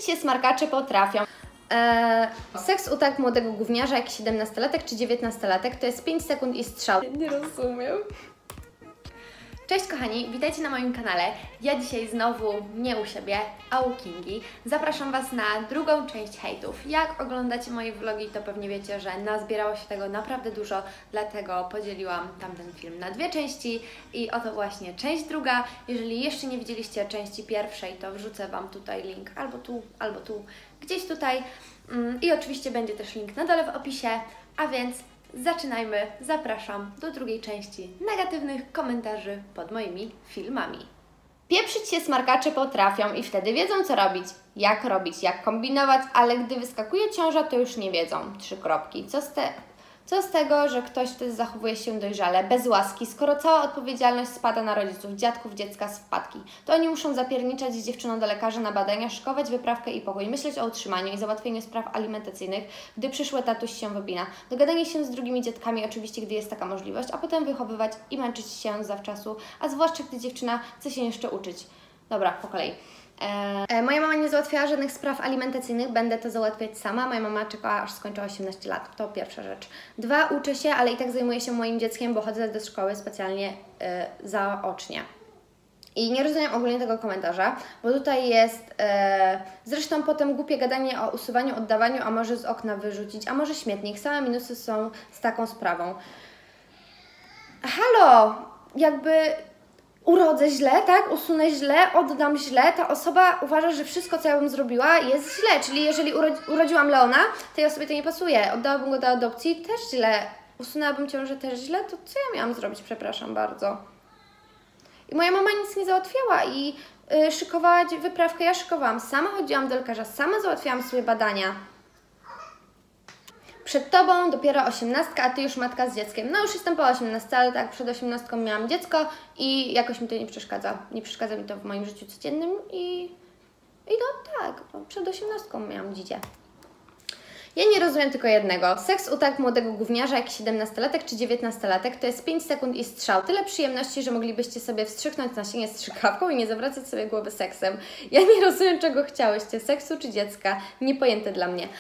Pieprzyć się smarkacze potrafią. Seks u tak młodego gówniarza jak 17-latek czy 19-latek to jest 5 sekund i strzał. Nie rozumiem. Cześć kochani, witajcie na moim kanale. Ja dzisiaj znowu nie u siebie, a u Kingi. Zapraszam Was na drugą część hejtów. Jak oglądacie moje vlogi, to pewnie wiecie, że nazbierało się tego naprawdę dużo, dlatego podzieliłam tamten film na dwie części i oto właśnie część druga. Jeżeli jeszcze nie widzieliście części pierwszej, to wrzucę Wam tutaj link albo tu, gdzieś tutaj. I oczywiście będzie też link na dole w opisie, a więc zaczynajmy. Zapraszam do drugiej części negatywnych komentarzy pod moimi filmami. Pieprzyć się smarkacze potrafią i wtedy wiedzą, co robić, jak kombinować, ale gdy wyskakuje ciąża, to już nie wiedzą. 3 kropki. Co z tego, że ktoś wtedy zachowuje się dojrzale, bez łaski, skoro cała odpowiedzialność spada na rodziców, dziadków, dziecka z wpadki. To oni muszą zapierniczać z dziewczyną do lekarza na badania, szykować wyprawkę i pokój, myśleć o utrzymaniu i załatwieniu spraw alimentacyjnych, gdy przyszły tatuś się wypina. Dogadanie się z drugimi dziadkami oczywiście, gdy jest taka możliwość, a potem wychowywać i męczyć się zawczasu, a zwłaszcza gdy dziewczyna chce się jeszcze uczyć. Dobra, po kolei. Moja mama nie załatwiała żadnych spraw alimentacyjnych, będę to załatwiać sama. Moja mama czekała, aż skończyła 18 lat. To pierwsza rzecz. 2. Uczę się, ale i tak zajmuję się moim dzieckiem, bo chodzę do szkoły specjalnie zaocznie. I nie rozumiem ogólnie tego komentarza, bo tutaj jest zresztą potem głupie gadanie o usuwaniu, oddawaniu, a może z okna wyrzucić, a może śmietnik. Same minusy są z taką sprawą. Halo! Jakby urodzę źle, tak? Usunę źle, oddam źle. Ta osoba uważa, że wszystko, co ja bym zrobiła, jest źle. Czyli jeżeli urodziłam Leona, tej osobie to nie pasuje. Oddałabym go do adopcji, też źle. Usunęłabym ciążę, też źle. To co ja miałam zrobić? Przepraszam bardzo. I moja mama nic nie załatwiała i szykowała wyprawkę. Ja szykowałam. Sama chodziłam do lekarza, sama załatwiałam sobie badania. Przed Tobą dopiero 18, a Ty już matka z dzieckiem. No już jestem po 18, ale tak, przed 18 miałam dziecko i jakoś mi to nie przeszkadza. Nie przeszkadza mi to w moim życiu codziennym i no tak, przed 18 miałam dziecię. Ja nie rozumiem tylko jednego. Seks u tak młodego gówniarza jak 17-latek czy 19-latek to jest 5 sekund i strzał. Tyle przyjemności, że moglibyście sobie wstrzyknąć nasienie strzykawką i nie zawracać sobie głowy seksem. Ja nie rozumiem, czego chciałyście. Seksu czy dziecka? Niepojęte dla mnie.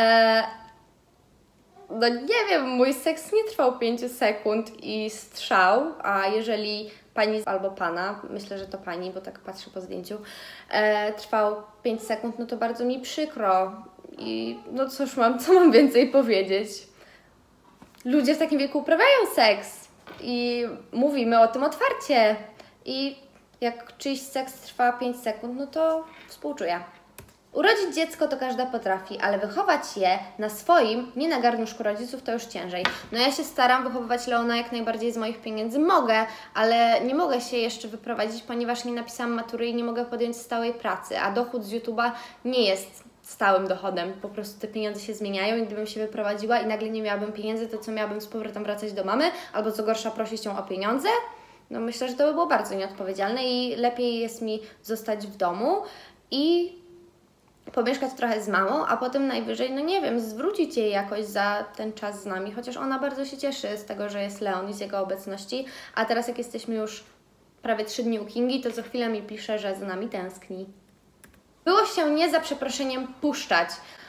No nie wiem, mój seks nie trwał 5 sekund i strzał, a jeżeli pani albo pana, myślę, że to pani, bo tak patrzę po zdjęciu, trwał 5 sekund, no to bardzo mi przykro i no cóż co mam więcej powiedzieć? Ludzie w takim wieku uprawiają seks i mówimy o tym otwarcie i jak czyjś seks trwa 5 sekund, no to współczuję. Urodzić dziecko to każda potrafi, ale wychować je na swoim, nie na garnuszku rodziców, to już ciężej. No ja się staram wychowywać Leona jak najbardziej z moich pieniędzy. Mogę, ale nie mogę się jeszcze wyprowadzić, ponieważ nie napisałam matury i nie mogę podjąć stałej pracy, a dochód z YouTube'a nie jest stałym dochodem. Po prostu te pieniądze się zmieniają i gdybym się wyprowadziła i nagle nie miałabym pieniędzy, to co, miałabym z powrotem wracać do mamy? Albo co gorsza, prosić ją o pieniądze? No myślę, że to by było bardzo nieodpowiedzialne i lepiej jest mi zostać w domu i pomieszkać trochę z mamą, a potem najwyżej, no nie wiem, zwrócić jej jakoś za ten czas z nami, chociaż ona bardzo się cieszy z tego, że jest Leon i z jego obecności, a teraz jak jesteśmy już prawie 3 dni u Kingi, to co chwilę mi pisze, że za nami tęskni. Było się nie za przeproszeniem puszczać.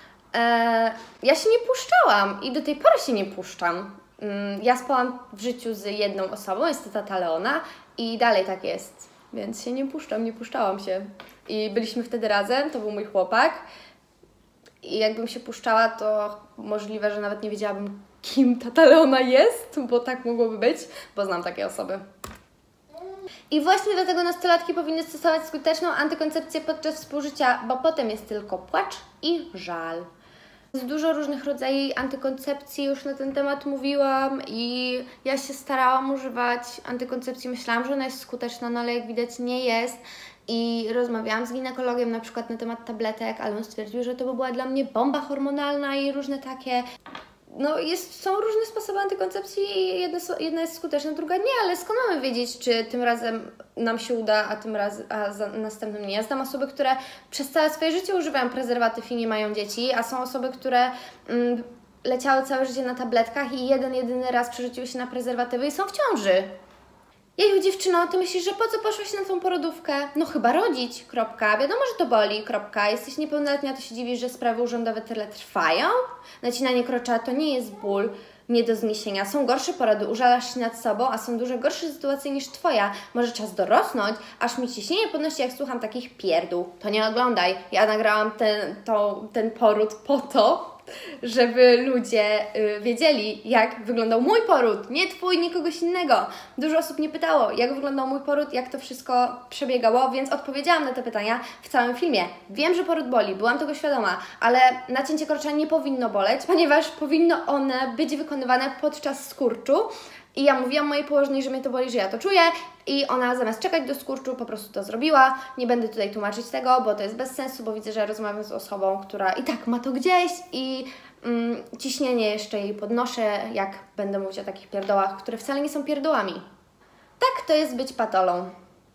Ja się nie puszczałam i do tej pory się nie puszczam. Ja spałam w życiu z jedną osobą, jest to tata Leona i dalej tak jest, więc się nie puszczałam się. I byliśmy wtedy razem, to był mój chłopak i jakbym się puszczała, to możliwe, że nawet nie wiedziałabym, kim tata Leona jest, bo tak mogłoby być, bo znam takie osoby. I właśnie dlatego nastolatki powinny stosować skuteczną antykoncepcję podczas współżycia, bo potem jest tylko płacz i żal. Jest dużo różnych rodzajów antykoncepcji, już na ten temat mówiłam i ja się starałam używać antykoncepcji, myślałam, że ona jest skuteczna, no ale jak widać nie jest. I rozmawiałam z ginekologiem na przykład na temat tabletek, ale on stwierdził, że to by była dla mnie bomba hormonalna i różne takie. No są różne sposoby antykoncepcji i jedna jest skuteczna, druga nie, ale skąd mamy wiedzieć, czy tym razem nam się uda, a za następnym nie? Ja znam osoby, które przez całe swoje życie używają prezerwatyw i nie mają dzieci, a są osoby, które leciały całe życie na tabletkach i jedyny raz przerzuciły się na prezerwatywy i są w ciąży. Jeju, dziewczyno, ty myślisz, że po co poszłaś na tą porodówkę? No chyba rodzić, kropka. Wiadomo, że to boli, kropka. Jesteś niepełnoletnia, to się dziwisz, że sprawy urzędowe tyle trwają? Nacinanie krocza to nie jest ból nie do zniesienia. Są gorsze porody, użalasz się nad sobą, a są dużo gorsze sytuacje niż Twoja. Może czas dorosnąć, aż mi ciśnienie podnosi, jak słucham takich pierdół. To nie oglądaj. Ja nagrałam ten poród po to, żeby ludzie wiedzieli, jak wyglądał mój poród, nie Twój, nie kogoś innego. Dużo osób mnie pytało, jak wyglądał mój poród, jak to wszystko przebiegało, więc odpowiedziałam na te pytania w całym filmie. Wiem, że poród boli, byłam tego świadoma, ale nacięcie krocza nie powinno boleć, ponieważ powinno one być wykonywane podczas skurczu. I ja mówiłam mojej położnej, że mnie to boli, że ja to czuję i ona zamiast czekać do skurczu po prostu to zrobiła. Nie będę tutaj tłumaczyć tego, bo to jest bez sensu, bo widzę, że rozmawiam z osobą, która i tak ma to gdzieś i ciśnienie jeszcze jej podnoszę, jak będę mówić o takich pierdołach, które wcale nie są pierdołami. Tak to jest być patolą.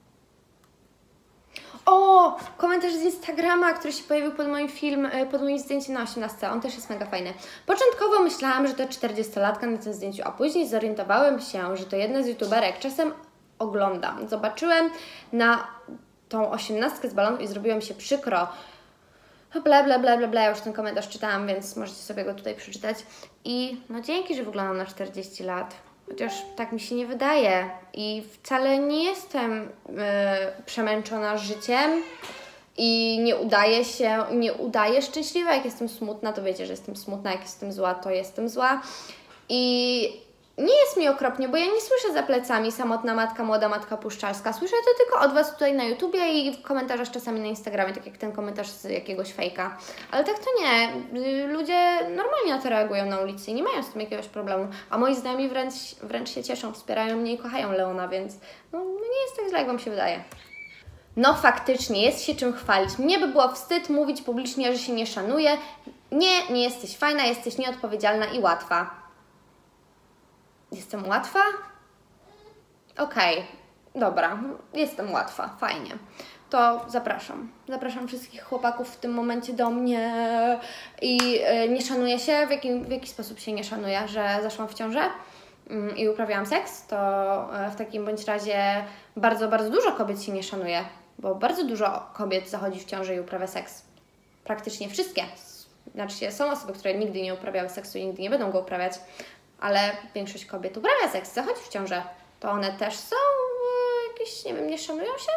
O, komentarz z Instagrama, który się pojawił pod moim zdjęciem na 18. On też jest mega fajny. Początkowo myślałam, że to 40-latka na tym zdjęciu, a później zorientowałem się, że to jedna z youtuberek. Czasem oglądam. Zobaczyłem na tą 18 z balonu i zrobiło mi się przykro. Bla, bla, bla, bla, bla. Ja już ten komentarz czytałam, więc możecie sobie go tutaj przeczytać. I no dzięki, że wyglądam na 40 lat. Chociaż tak mi się nie wydaje i wcale nie jestem przemęczona życiem i nie udaję szczęśliwa. Jak jestem smutna, to wiecie, że jestem smutna, jak jestem zła, to jestem zła. I nie jest mi okropnie, bo ja nie słyszę za plecami samotna matka, młoda matka puszczalska. Słyszę to tylko od Was tutaj na YouTubie i w komentarzach czasami na Instagramie, tak jak ten komentarz z jakiegoś fejka. Ale tak to nie. Ludzie normalnie na to reagują na ulicy i nie mają z tym jakiegoś problemu. A moi znajomi wręcz się cieszą, wspierają mnie i kochają Leona, więc no nie jest tak źle, jak Wam się wydaje. No faktycznie, jest się czym chwalić. Mnie by było wstyd mówić publicznie, że się nie szanuję. Nie jesteś fajna, jesteś nieodpowiedzialna i łatwa. Jestem łatwa? Okej, dobra, jestem łatwa, fajnie. To zapraszam. Zapraszam wszystkich chłopaków w tym momencie do mnie i nie szanuję się. W jaki sposób się nie szanuję? Że zaszłam w ciążę i uprawiałam seks? To w takim bądź razie bardzo, bardzo dużo kobiet się nie szanuje, bo bardzo dużo kobiet zachodzi w ciążę i uprawia seks. Praktycznie wszystkie. Znaczy są osoby, które nigdy nie uprawiały seksu i nigdy nie będą go uprawiać, ale większość kobiet uprawia seks, zachodzi w ciążę. To one też są jakieś, nie wiem, nie szanują się?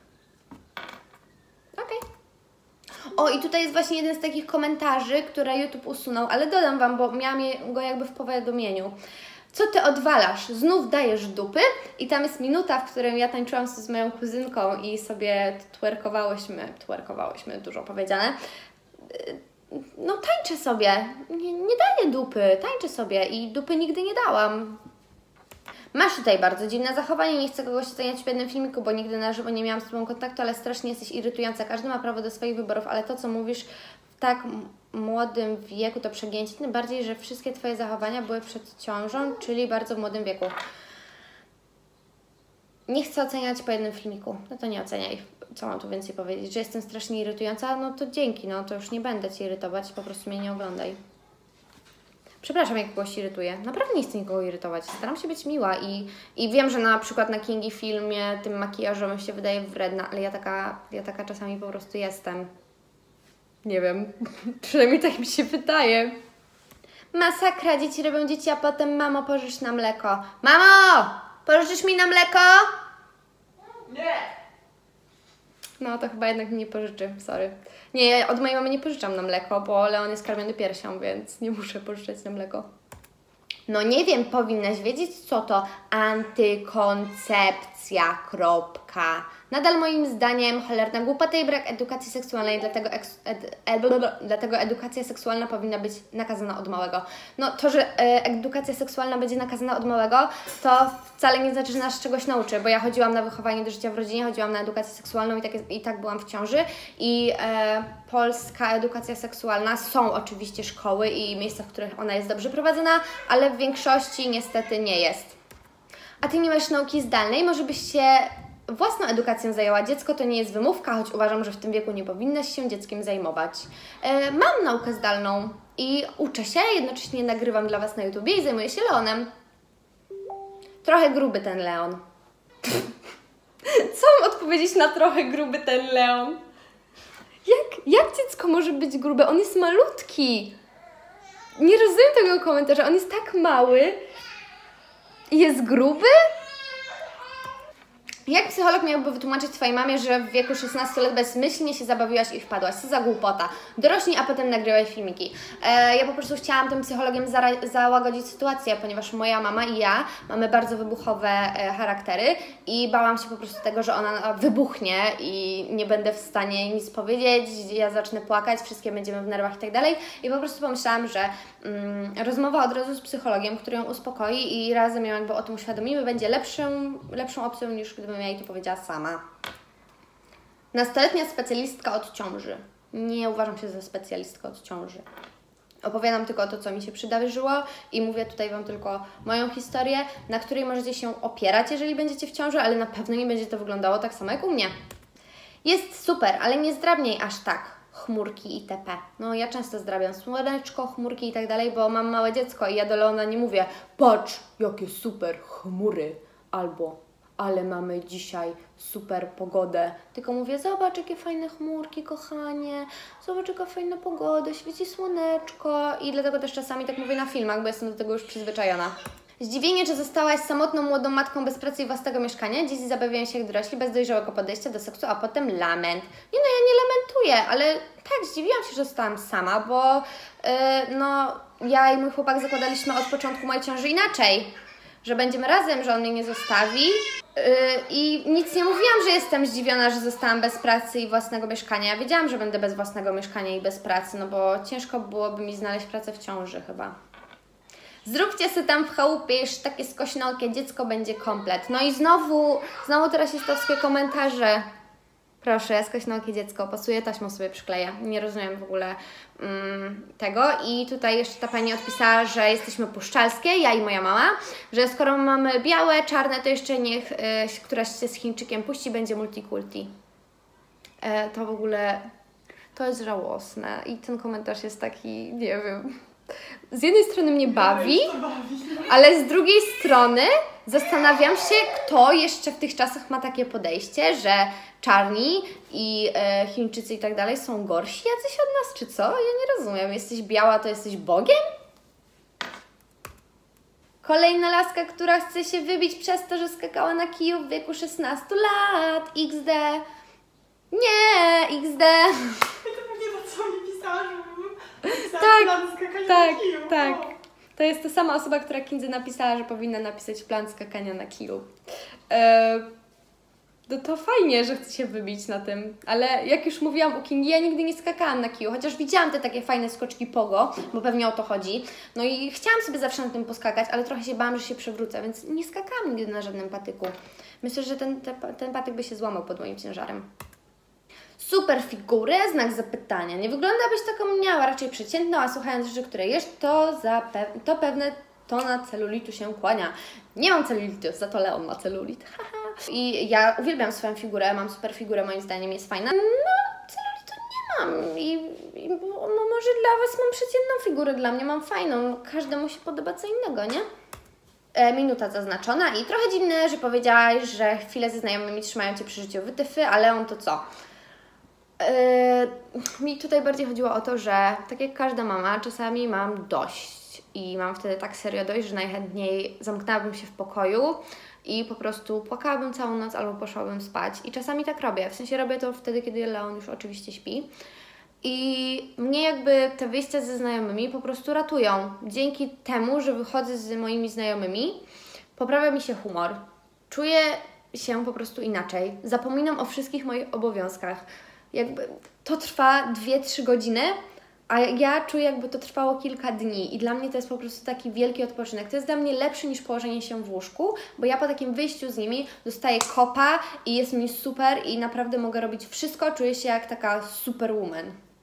Okej. O, i tutaj jest właśnie jeden z takich komentarzy, które YouTube usunął, ale dodam Wam, bo miałam go jakby w powiadomieniu. Co Ty odwalasz? Znów dajesz dupy? I tam jest minuta, w której ja tańczyłam z moją kuzynką i sobie twerkowałyśmy, dużo powiedziane. No tańczę sobie, nie daję dupy, tańczę sobie i dupy nigdy nie dałam. Masz tutaj bardzo dziwne zachowanie, nie chcę kogoś oceniać w jednym filmiku, bo nigdy na żywo nie miałam z Tobą kontaktu, ale strasznie jesteś irytująca. Każdy ma prawo do swoich wyborów, ale to, co mówisz w tak młodym wieku, to przegięcie. Tym bardziej, że wszystkie Twoje zachowania były przed ciążą, czyli bardzo w młodym wieku. Nie chcę oceniać po jednym filmiku, no to nie oceniaj. Co mam tu więcej powiedzieć? Że jestem strasznie irytująca? No to dzięki, no to już nie będę Cię irytować, po prostu mnie nie oglądaj. Przepraszam, jak kogoś irytuję. Naprawdę nie chcę nikogo irytować. Staram się być miła i wiem, że na przykład na Kingi filmie tym makijażem się wydaje wredna, ale ja taka czasami po prostu jestem. Nie wiem, przynajmniej tak mi się wydaje. Masakra, dzieci robią dzieci, a potem mamo, pożycz na mleko. Mamo! Pożyczysz mi na mleko? Nie! No to chyba jednak mi nie pożyczy, sorry. Nie, ja od mojej mamy nie pożyczam na mleko, bo Leon jest karmiony piersią, więc nie muszę pożyczać na mleko. No nie wiem, powinnaś wiedzieć, co to antykoncepcja, kropka. Nadal moim zdaniem cholerna głupota i brak edukacji seksualnej, dlatego edukacja seksualna powinna być nakazana od małego. No to, że edukacja seksualna będzie nakazana od małego, to wcale nie znaczy, że nas czegoś nauczy, bo ja chodziłam na wychowanie do życia w rodzinie, chodziłam na edukację seksualną i tak byłam w ciąży i polska edukacja seksualna, są oczywiście szkoły i miejsca, w których ona jest dobrze prowadzona, ale w większości niestety nie jest. A Ty nie masz nauki zdalnej? Może byś się własną edukacją zajęła? Dziecko to nie jest wymówka, choć uważam, że w tym wieku nie powinnaś się dzieckiem zajmować. Mam naukę zdalną i uczę się, jednocześnie nagrywam dla Was na YouTubie i zajmuję się Leonem. Trochę gruby ten Leon. Co mam odpowiedzieć na trochę gruby ten Leon? Jak dziecko może być grube? On jest malutki. Nie rozumiem tego komentarza. On jest tak mały i jest gruby? Jak psycholog miałby wytłumaczyć Twojej mamie, że w wieku 16 lat bezmyślnie się zabawiłaś i wpadłaś? Co za głupota. Dorośnij, a potem nagrywaj filmiki. Ja po prostu chciałam tym psychologiem załagodzić sytuację, ponieważ moja mama i ja mamy bardzo wybuchowe charaktery i bałam się po prostu tego, że ona wybuchnie i nie będę w stanie nic powiedzieć, ja zacznę płakać, wszystkie będziemy w nerwach i tak dalej. I po prostu pomyślałam, że rozmowa od razu z psychologiem, który ją uspokoi i razem ją jakby o tym uświadomimy, będzie lepszą opcją niż gdybym ja jej to powiedziała sama. Nastoletnia specjalistka od ciąży. Nie uważam się za specjalistkę od ciąży. Opowiadam tylko to, co mi się przydarzyło i mówię tutaj Wam tylko moją historię, na której możecie się opierać, jeżeli będziecie w ciąży, ale na pewno nie będzie to wyglądało tak samo jak u mnie. Jest super, ale nie zdrabnij aż tak. Chmurki itp. No ja często zdrabiam słoneczko, chmurki i tak dalej, bo mam małe dziecko i ja do Leona nie mówię patrz, jakie super chmury, albo ale mamy dzisiaj super pogodę, tylko mówię zobacz, jakie fajne chmurki, kochanie, zobacz, jaka fajna pogoda, świeci słoneczko i dlatego też czasami tak mówię na filmach, bo jestem do tego już przyzwyczajona. Zdziwienie, że zostałaś samotną młodą matką bez pracy i własnego mieszkania. Dziś zabawiają się jak dorośli, bez dojrzałego podejścia do seksu, a potem lament. Nie no, ja nie lamentuję, ale tak, zdziwiłam się, że zostałam sama, bo no, ja i mój chłopak zakładaliśmy od początku mojej ciąży inaczej. Że będziemy razem, że on mnie nie zostawi i nic nie mówiłam, że jestem zdziwiona, że zostałam bez pracy i własnego mieszkania. Ja wiedziałam, że będę bez własnego mieszkania i bez pracy, no bo ciężko byłoby mi znaleźć pracę w ciąży chyba. Zróbcie sobie tam w chałupie już takie skośnokie, dziecko będzie komplet. No i znowu te rasistowskie komentarze. Proszę, ja skośnokie dziecko, pasuje, taśmą sobie przykleję. Nie rozumiem w ogóle tego. I tutaj jeszcze ta pani odpisała, że jesteśmy puszczalskie, ja i moja mama, że skoro mamy białe, czarne, to jeszcze niech któraś się z Chińczykiem puści, będzie multikulti. To w ogóle, to jest żałosne i ten komentarz jest taki, nie wiem, z jednej strony mnie bawi, ale z drugiej strony zastanawiam się, kto jeszcze w tych czasach ma takie podejście, że czarni i Chińczycy i tak dalej są gorsi jacyś od nas, czy co? Ja nie rozumiem. Jesteś biała, to jesteś Bogiem? Kolejna laska, która chce się wybić przez to, że skakała na kiju w wieku 16 lat. XD. Nie, XD. To pewnie to, co mi pisała, Tak. To jest ta sama osoba, która Kindze napisała, że powinna napisać plan skakania na kiju. No to fajnie, że chce się wybić na tym, ale jak już mówiłam u Kingi, ja nigdy nie skakałam na kiju, chociaż widziałam te takie fajne skoczki pogo, bo pewnie o to chodzi. No i chciałam sobie zawsze na tym poskakać, ale trochę się bałam, że się przewrócę, więc nie skakałam nigdy na żadnym patyku. Myślę, że ten patyk by się złamał pod moim ciężarem. Super figurę, znak zapytania. Nie wyglądałabyś taką miała, raczej przeciętną, a słuchając rzeczy, które jesz, to pewne tona celulitu się kłania. Nie mam celulitu, za to Leon ma celulit. I ja uwielbiam swoją figurę, mam super figurę, moim zdaniem jest fajna. No, celulitu nie mam i no, może dla Was mam przeciętną figurę, dla mnie mam fajną. Każdemu się podoba co innego, nie? Minuta zaznaczona i trochę dziwne, że powiedziałaś, że chwilę ze znajomymi trzymają Cię przy życiu wytyfy, ale on to co? Mi tutaj bardziej chodziło o to, że tak jak każda mama, czasami mam dość i mam wtedy tak serio dość, że najchętniej zamknęłabym się w pokoju i po prostu płakałabym całą noc albo poszłabym spać i czasami tak robię, w sensie robię to wtedy, kiedy Leon już oczywiście śpi i mnie jakby te wyjścia ze znajomymi po prostu ratują. Dzięki temu, że wychodzę z moimi znajomymi, poprawia mi się humor, czuję się po prostu inaczej, zapominam o wszystkich moich obowiązkach. Jakby to trwa 2-3 godziny, a ja czuję, jakby to trwało kilka dni i dla mnie to jest po prostu taki wielki odpoczynek. To jest dla mnie lepszy niż położenie się w łóżku, bo ja po takim wyjściu z nimi dostaję kopa i jest mi super i naprawdę mogę robić wszystko, czuję się jak taka superwoman.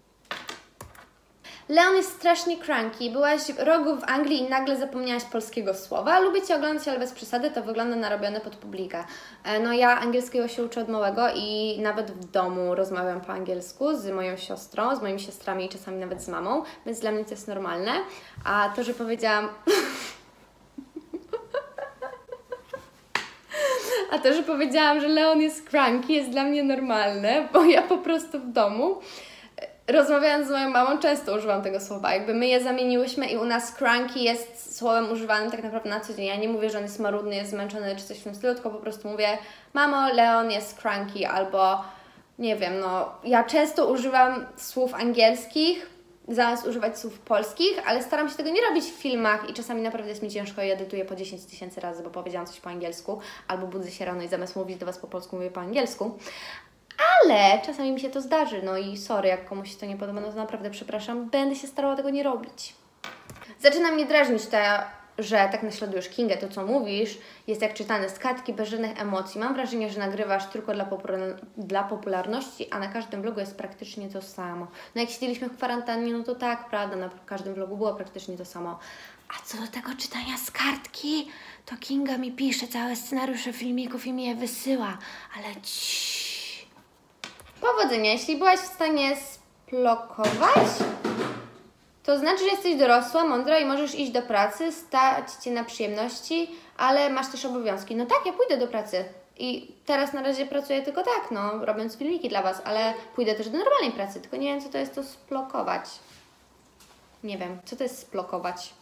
Leon jest strasznie cranky. Byłaś rok w Anglii i nagle zapomniałaś polskiego słowa. Lubię Cię oglądać, ale bez przesady, to wygląda na robione pod publikę. No ja angielskiego się uczę od małego i nawet w domu rozmawiam po angielsku z moją siostrą, z moimi siostrami i czasami nawet z mamą, więc dla mnie to jest normalne. A to, że powiedziałam... A to, że powiedziałam, że Leon jest cranky, jest dla mnie normalne, bo ja po prostu w domu, rozmawiając z moją mamą, często używam tego słowa. Jakby my je zamieniłyśmy i u nas cranky jest słowem używanym tak naprawdę na co dzień. Ja nie mówię, że on jest marudny, jest zmęczony czy coś w tym stylu, tylko po prostu mówię: mamo, Leon jest cranky, albo nie wiem, no ja często używam słów angielskich zamiast używać słów polskich, ale staram się tego nie robić w filmach i czasami naprawdę jest mi ciężko i edytuję po 10 000 razy, bo powiedziałam coś po angielsku, albo budzę się rano i zamiast mówić do Was po polsku, mówię po angielsku. Ale czasami mi się to zdarzy, no i sorry, jak komuś się to nie podoba, no to naprawdę przepraszam, będę się starała tego nie robić. Zaczyna mnie drażnić ta, że tak naśladujesz Kingę, to co mówisz jest jak czytane z kartki, bez żadnych emocji. Mam wrażenie, że nagrywasz tylko dla popularności, a na każdym vlogu jest praktycznie to samo. No jak siedzieliśmy w kwarantannie, no to tak, prawda, na każdym vlogu było praktycznie to samo. A co do tego czytania z kartki, to Kinga mi pisze całe scenariusze filmików i mi je wysyła, ale ciii. Powodzenia, jeśli byłaś w stanie splokować, to znaczy, że jesteś dorosła, mądra i możesz iść do pracy, stać Cię na przyjemności, ale masz też obowiązki. No tak, ja pójdę do pracy i teraz na razie pracuję tylko tak, no, robiąc filmiki dla Was, ale pójdę też do normalnej pracy, tylko nie wiem, co to jest to splokować. Nie wiem, co to jest splokować?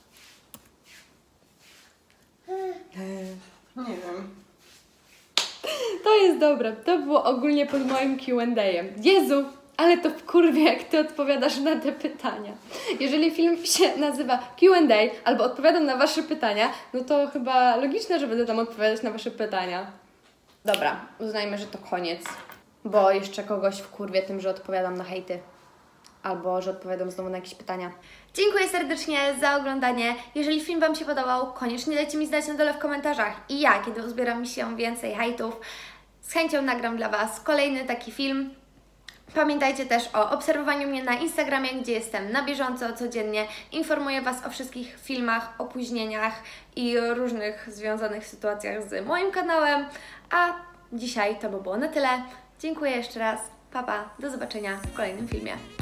Nie wiem. To jest dobre, to było ogólnie pod moim Q&A-em. Jezu! Ale to wkurwie, jak Ty odpowiadasz na te pytania. Jeżeli film się nazywa Q&A albo odpowiadam na Wasze pytania, no to chyba logiczne, że będę tam odpowiadać na Wasze pytania. Dobra, uznajmy, że to koniec, bo jeszcze kogoś wkurwię tym, że odpowiadam na hejty. Albo że odpowiadam znowu na jakieś pytania. Dziękuję serdecznie za oglądanie. Jeżeli film Wam się podobał, koniecznie dajcie mi znać na dole w komentarzach. I ja, kiedy uzbiera mi się więcej hejtów, z chęcią nagram dla Was kolejny taki film. Pamiętajcie też o obserwowaniu mnie na Instagramie, gdzie jestem na bieżąco, codziennie. Informuję Was o wszystkich filmach, opóźnieniach i różnych związanych sytuacjach z moim kanałem. A dzisiaj to by było na tyle. Dziękuję jeszcze raz. Pa, pa. Do zobaczenia w kolejnym filmie.